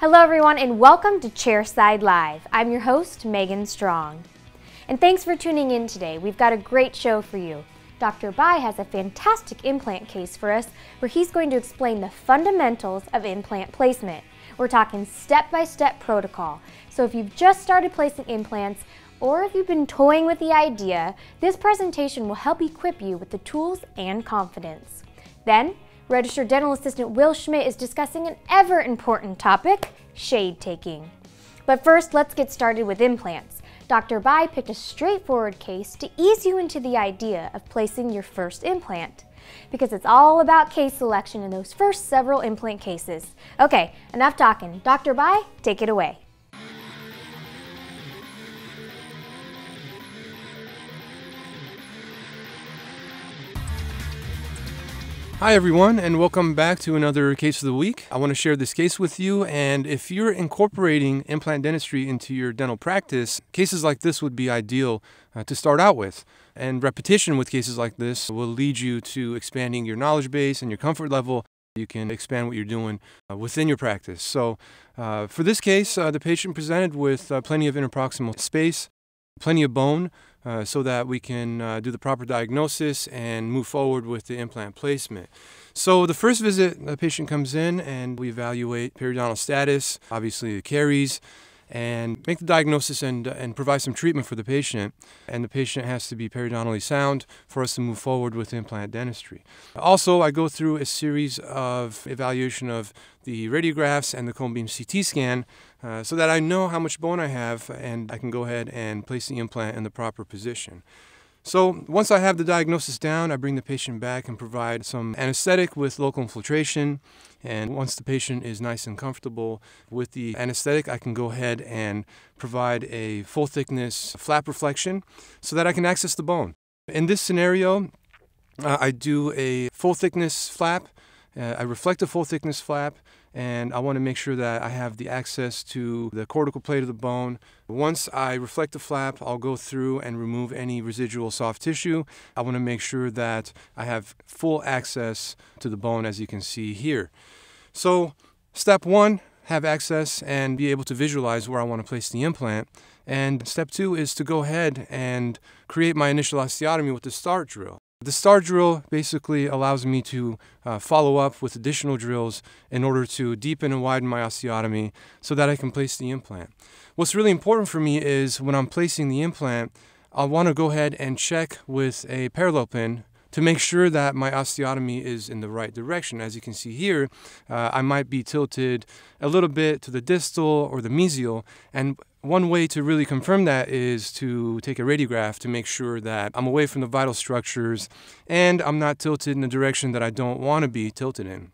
Hello everyone and welcome to Chairside Live. I'm your host, Megan Strong. And thanks for tuning in today. We've got a great show for you. Dr. Abai has a fantastic implant case for us where he's going to explain the fundamentals of implant placement. We're talking step-by-step protocol. So if you've just started placing implants or if you've been toying with the idea, this presentation will help equip you with the tools and confidence. Then, Registered Dental Assistant Will Schmidt is discussing an ever-important topic, shade taking. But first, let's get started with implants. Dr. Abai picked a straightforward case to ease you into the idea of placing your first implant, because it's all about case selection in those first several implant cases. Okay, enough talking. Dr. Abai, take it away. Hi everyone, and welcome back to another Case of the Week. I want to share this case with you, and if you're incorporating implant dentistry into your dental practice, cases like this would be ideal to start out with. And repetition with cases like this will lead you to expanding your knowledge base and your comfort level. You can expand what you're doing within your practice. So for this case, the patient presented with plenty of interproximal space, plenty of bone, so that we can do the proper diagnosis and move forward with the implant placement. So the first visit, the patient comes in and we evaluate periodontal status, obviously the caries, and make the diagnosis and provide some treatment for the patient. And the patient has to be periodontally sound for us to move forward with implant dentistry. Also, I go through a series of evaluation of the radiographs and the cone beam CT scan so that I know how much bone I have and I can go ahead and place the implant in the proper position. So once I have the diagnosis down, I bring the patient back and provide some anesthetic with local infiltration. And once the patient is nice and comfortable with the anesthetic, I can go ahead and provide a full thickness flap reflection so that I can access the bone. In this scenario, I do a full thickness flap. I reflect a full thickness flap, and I want to make sure that I have the access to the cortical plate of the bone. Once I reflect the flap, I'll go through and remove any residual soft tissue. I want to make sure that I have full access to the bone, as you can see here. So step one, have access and be able to visualize where I want to place the implant. And step two is to go ahead and create my initial osteotomy with the start drill. The start drill basically allows me to follow up with additional drills in order to deepen and widen my osteotomy so that I can place the implant. What's really important for me is when I'm placing the implant, I want to go ahead and check with a parallel pin to make sure that my osteotomy is in the right direction. As you can see here, I might be tilted a little bit to the distal or the mesial, and one way to really confirm that is to take a radiograph to make sure that I'm away from the vital structures and I'm not tilted in a direction that I don't want to be tilted in.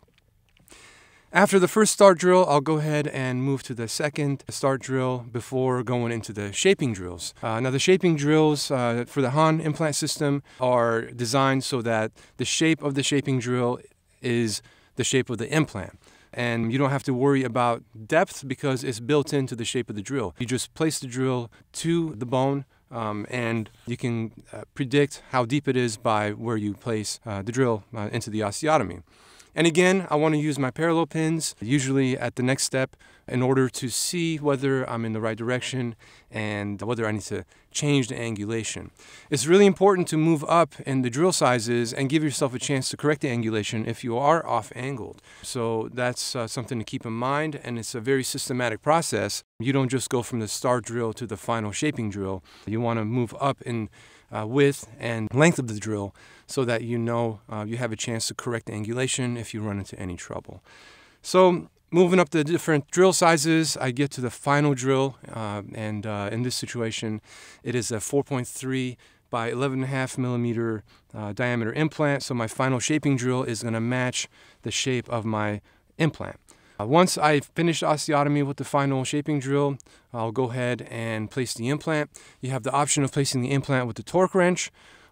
After the first start drill, I'll go ahead and move to the second start drill before going into the shaping drills. Now the shaping drills for the Han implant system are designed so that the shape of the shaping drill is the shape of the implant. And you don't have to worry about depth because it's built into the shape of the drill. You just place the drill to the bone and you can predict how deep it is by where you place the drill into the osteotomy. And again, I want to use my parallel pins, usually at the next step, in order to see whether I'm in the right direction and whether I need to change the angulation. It's really important to move up in the drill sizes and give yourself a chance to correct the angulation if you are off-angled. So that's something to keep in mind, and it's a very systematic process. You don't just go from the start drill to the final shaping drill. You want to move up in width and length of the drill so that you know you have a chance to correct the angulation if you run into any trouble. So moving up the different drill sizes, I get to the final drill, and in this situation, it is a 4.3 by 11.5 millimeter diameter implant. So my final shaping drill is going to match the shape of my implant. Once I finish osteotomy with the final shaping drill, I'll go ahead and place the implant. You have the option of placing the implant with the torque wrench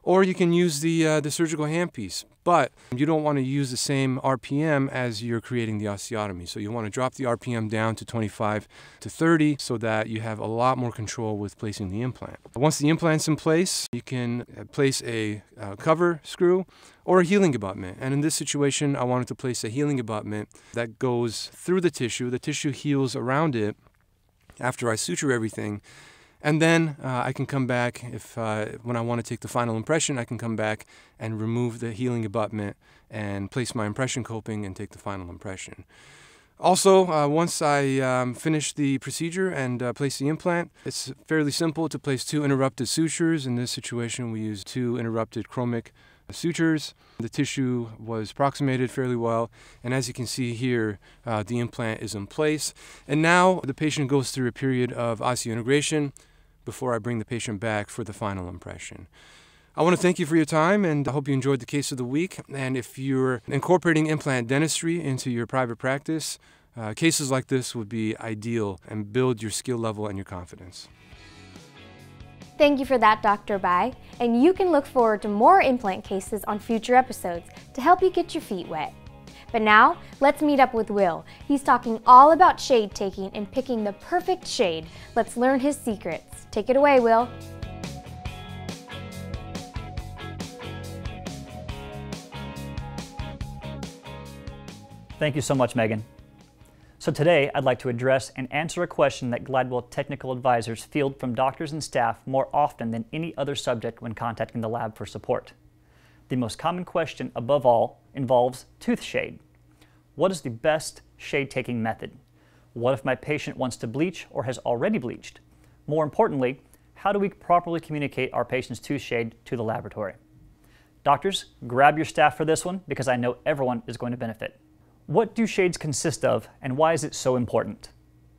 or you can use the surgical handpiece. But you don't want to use the same RPM as you're creating the osteotomy. So you want to drop the RPM down to 25 to 30 so that you have a lot more control with placing the implant. Once the implant's in place, you can place a cover screw or a healing abutment. And in this situation, I wanted to place a healing abutment that goes through the tissue. The tissue heals around it after I suture everything. And then I can come back, when I want to take the final impression, I can come back and remove the healing abutment and place my impression coping and take the final impression. Also, once I finish the procedure and place the implant, it's fairly simple to place 2 interrupted sutures. In this situation, we use 2 interrupted chromic sutures. The tissue was approximated fairly well, and as you can see here, the implant is in place. And now the patient goes through a period of osseointegration before I bring the patient back for the final impression. I want to thank you for your time, and I hope you enjoyed the case of the week. And if you're incorporating implant dentistry into your private practice, cases like this would be ideal and build your skill level and your confidence. Thank you for that, Dr. Abai, and you can look forward to more implant cases on future episodes to help you get your feet wet. But now, let's meet up with Will. He's talking all about shade taking and picking the perfect shade. Let's learn his secrets. Take it away, Will. Thank you so much, Megan. So today, I'd like to address and answer a question that Gladwell technical advisors field from doctors and staff more often than any other subject when contacting the lab for support. The most common question, above all, involves tooth shade. What is the best shade-taking method? What if my patient wants to bleach or has already bleached? More importantly, how do we properly communicate our patient's tooth shade to the laboratory? Doctors, grab your staff for this one because I know everyone is going to benefit. What do shades consist of, and why is it so important?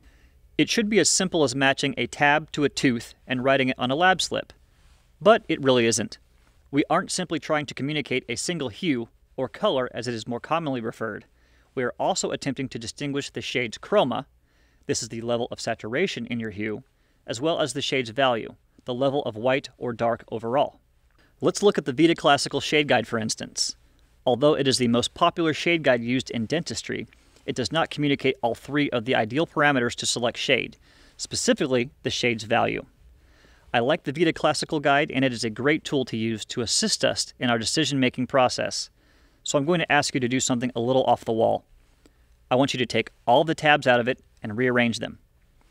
It should be as simple as matching a tab to a tooth and writing it on a lab slip. But it really isn't. We aren't simply trying to communicate a single hue, or color as it is more commonly referred. We are also attempting to distinguish the shade's chroma, this is the level of saturation in your hue, as well as the shade's value, the level of white or dark overall. Let's look at the Vita Classical Shade Guide, for instance. Although it is the most popular shade guide used in dentistry, it does not communicate all 3 of the ideal parameters to select shade, specifically the shade's value. I like the Vita Classical Guide, and it is a great tool to use to assist us in our decision-making process. So I'm going to ask you to do something a little off the wall. I want you to take all the tabs out of it and rearrange them.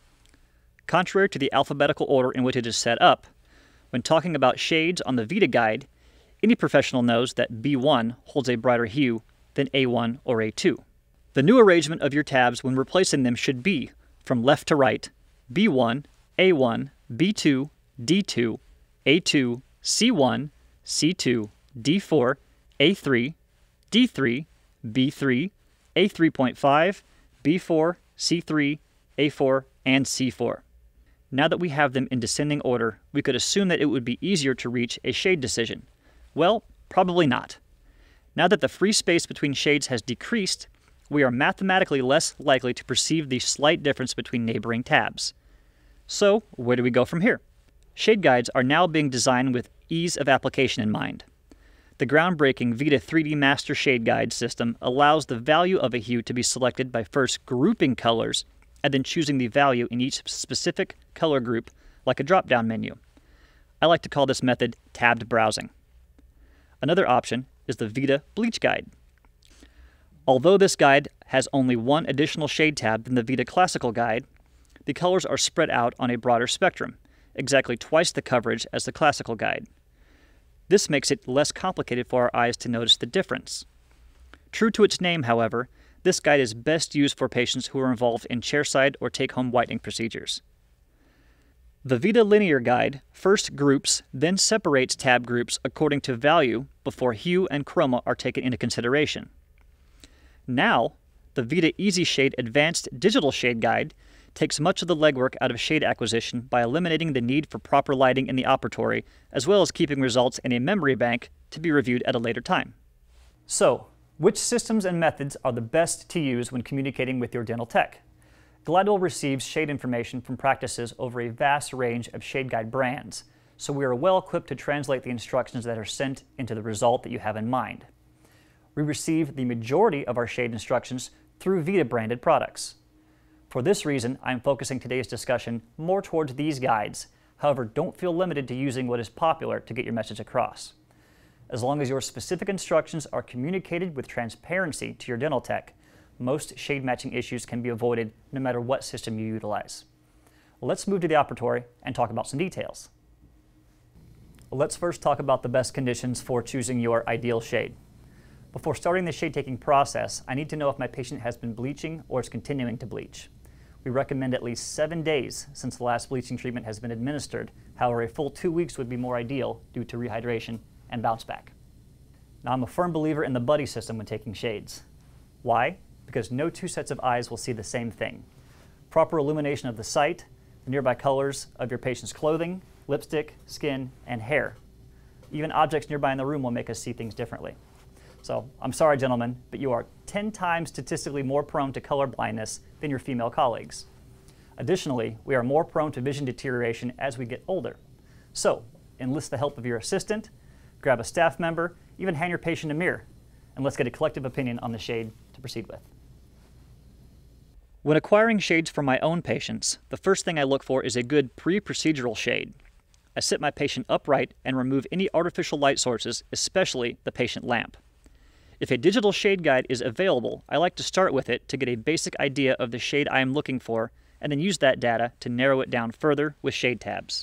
Contrary to the alphabetical order in which it is set up, when talking about shades on the Vita Guide, any professional knows that B1 holds a brighter hue than A1 or A2. The new arrangement of your tabs when replacing them should be, from left to right, B1, A1, B2, D2, A2, C1, C2, D4, A3, D3, B3, A3.5, B4, C3, A4, and C4. Now that we have them in descending order, we could assume that it would be easier to reach a shade decision. Well, probably not. Now that the free space between shades has decreased, we are mathematically less likely to perceive the slight difference between neighboring tabs. So, where do we go from here? Shade guides are now being designed with ease of application in mind. The groundbreaking Vita 3D Master Shade Guide system allows the value of a hue to be selected by first grouping colors and then choosing the value in each specific color group like a drop-down menu. I like to call this method tabbed browsing. Another option is the Vita Bleach Guide. Although this guide has only one additional shade tab than the Vita Classical Guide, the colors are spread out on a broader spectrum, exactly twice the coverage as the Classical Guide. This makes it less complicated for our eyes to notice the difference. True to its name, however, this guide is best used for patients who are involved in chairside or take-home whitening procedures. The Vita Linear Guide first groups, then separates tab groups according to value before hue and chroma are taken into consideration. Now, the Vita Easy Shade Advanced Digital Shade Guide takes much of the legwork out of shade acquisition by eliminating the need for proper lighting in the operatory, as well as keeping results in a memory bank to be reviewed at a later time. So, which systems and methods are the best to use when communicating with your dental tech? Gladwell receives shade information from practices over a vast range of shade guide brands, so we are well equipped to translate the instructions that are sent into the result that you have in mind. We receive the majority of our shade instructions through Vita branded products. For this reason, I'm focusing today's discussion more towards these guides. However, don't feel limited to using what is popular to get your message across. As long as your specific instructions are communicated with transparency to your dental tech, most shade matching issues can be avoided no matter what system you utilize. Let's move to the operatory and talk about some details. Let's first talk about the best conditions for choosing your ideal shade. Before starting the shade taking process, I need to know if my patient has been bleaching or is continuing to bleach. We recommend at least 7 days since the last bleaching treatment has been administered. However, a full 2 weeks would be more ideal due to rehydration and bounce back. Now, I'm a firm believer in the buddy system when taking shades. Why? Because no two sets of eyes will see the same thing. Proper illumination of the site, the nearby colors of your patient's clothing, lipstick, skin, and hair. Even objects nearby in the room will make us see things differently. So, I'm sorry gentlemen, but you are 10 times statistically more prone to color blindness than your female colleagues. Additionally, we are more prone to vision deterioration as we get older. So, enlist the help of your assistant, grab a staff member, even hand your patient a mirror, and let's get a collective opinion on the shade to proceed with. When acquiring shades for my own patients, the first thing I look for is a good pre-procedural shade. I sit my patient upright and remove any artificial light sources, especially the patient lamp. If a digital shade guide is available, I like to start with it to get a basic idea of the shade I am looking for, and then use that data to narrow it down further with shade tabs.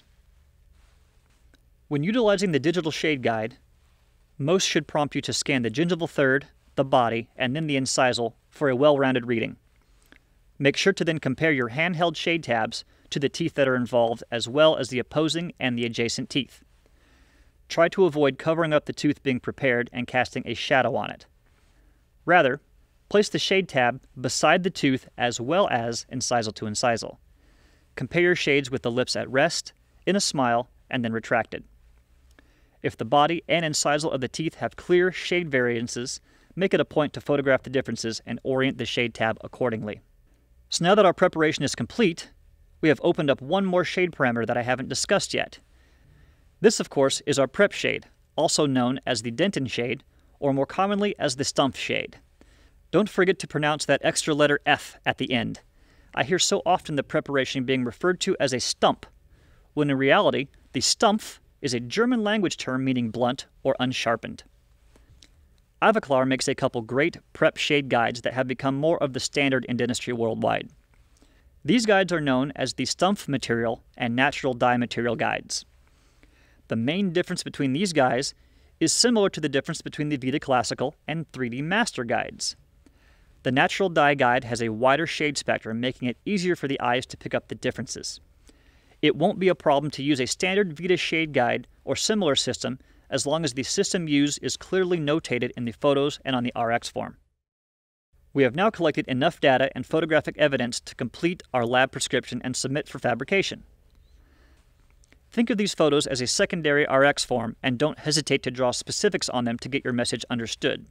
When utilizing the digital shade guide, most should prompt you to scan the gingival third, the body, and then the incisal for a well-rounded reading. Make sure to then compare your handheld shade tabs to the teeth that are involved, as well as the opposing and the adjacent teeth. Try to avoid covering up the tooth being prepared and casting a shadow on it. Rather, place the shade tab beside the tooth as well as incisal to incisal. Compare your shades with the lips at rest, in a smile, and then retracted. If the body and incisal of the teeth have clear shade variances, make it a point to photograph the differences and orient the shade tab accordingly. So now that our preparation is complete, we have opened up one more shade parameter that I haven't discussed yet. This, of course, is our prep shade, also known as the Dentin shade, or more commonly as the Stump shade. Don't forget to pronounce that extra letter F at the end. I hear so often the preparation being referred to as a stump, when in reality, the Stumpf is a German language term meaning blunt or unsharpened. Ivoclar makes a couple great prep shade guides that have become more of the standard in dentistry worldwide. These guides are known as the Stumpf material and natural dye material guides. The main difference between these guides is similar to the difference between the Vita Classical and 3D Master guides. The natural dye guide has a wider shade spectrum, making it easier for the eyes to pick up the differences. It won't be a problem to use a standard Vita shade guide or similar system as long as the system used is clearly notated in the photos and on the RX form. We have now collected enough data and photographic evidence to complete our lab prescription and submit for fabrication. Think of these photos as a secondary RX form and don't hesitate to draw specifics on them to get your message understood.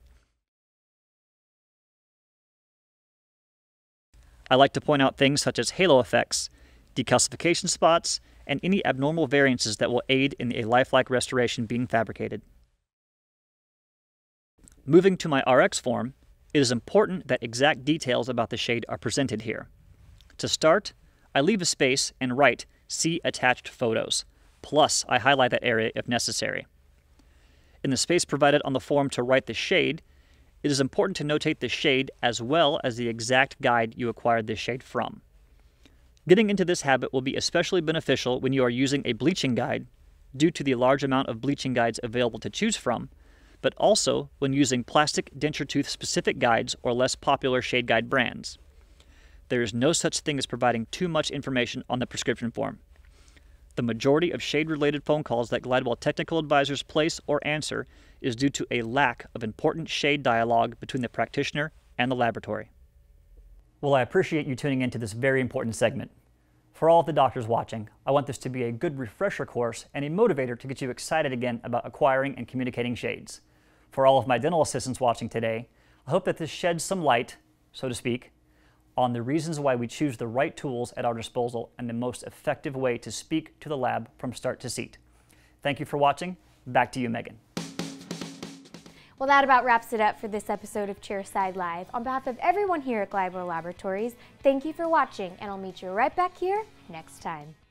I like to point out things such as halo effects, decalcification spots, and any abnormal variances that will aid in a lifelike restoration being fabricated. Moving to my RX form, it is important that exact details about the shade are presented here. To start, I leave a space and write "See attached photos," plus I highlight that area if necessary. In the space provided on the form to write the shade, it is important to notate the shade as well as the exact guide you acquired this shade from. Getting into this habit will be especially beneficial when you are using a bleaching guide, due to the large amount of bleaching guides available to choose from, but also when using plastic denture tooth specific guides or less popular shade guide brands. There is no such thing as providing too much information on the prescription form. The majority of shade-related phone calls that Glidewell technical advisors place or answer is due to a lack of important shade dialogue between the practitioner and the laboratory. Well, I appreciate you tuning into this very important segment. For all of the doctors watching, I want this to be a good refresher course and a motivator to get you excited again about acquiring and communicating shades. For all of my dental assistants watching today, I hope that this sheds some light, so to speak, on the reasons why we choose the right tools at our disposal and the most effective way to speak to the lab from start to seat. Thank you for watching. Back to you, Megan. Well, that about wraps it up for this episode of Chairside Live. On behalf of everyone here at Gladwell Laboratories, thank you for watching, and I'll meet you right back here next time.